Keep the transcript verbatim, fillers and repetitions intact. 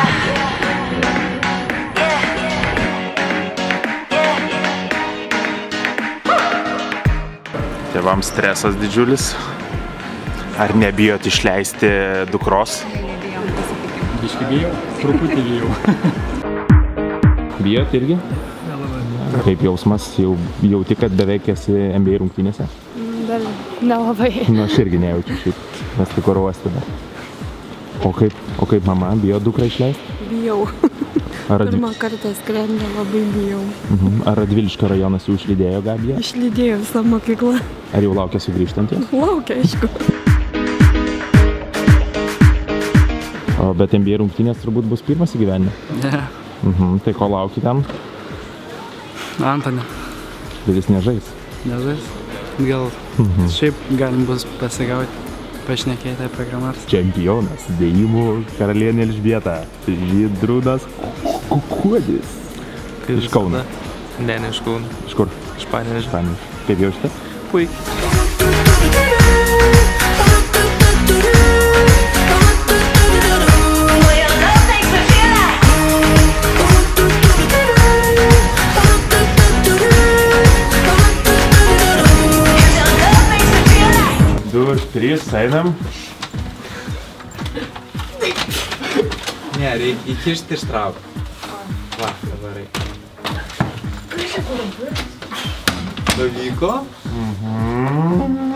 Tėvams stresas didžiulis. Ar nebijot išleisti dukros? Nebijom, pasitikim. Biški bijau, truputį bijau. Bijot irgi? Nelabai. Kaip jausmas, jau jauti, kad beveik esi N B A rungtynėse? Dar nelabai. Nu, aš irgi nejaučiu šiaip, nes tik oro uoste dar. O kaip, o kaip mama, bijo dukrą išleisti? Bijau. Ar Radvi- Pirmą kartą skrendė, labai bijau. Mhm. Ar Radviliškio rajonas jau išlydėjo Gabiją? Išlydėjo visą mokyklą. Ar jau laukia sugrįžtant jos? Laukia, aišku. O bet N B A rungtynės turbūt bus pirmas į gyvenimą. Ne, Mhm. Tai ko lauki ten? Antonė, Bet jis nežais. nežais. Gal šiaip galim bus pasigauti, pašnekėti apie ką nors. Čempionas, dėjimų karalienė Elžbieta, Žydrūnas Kukuodis. Iš Kauno. Ne, ne iš Kauno. Iš kur? Iš Panevėžio. Panevėžio. Kaip jaučiate? Puikiai. Du, trys, einam. Ne, reikia įkišti iš traukų. Va, dabar reikia. Pavyko? Mhm.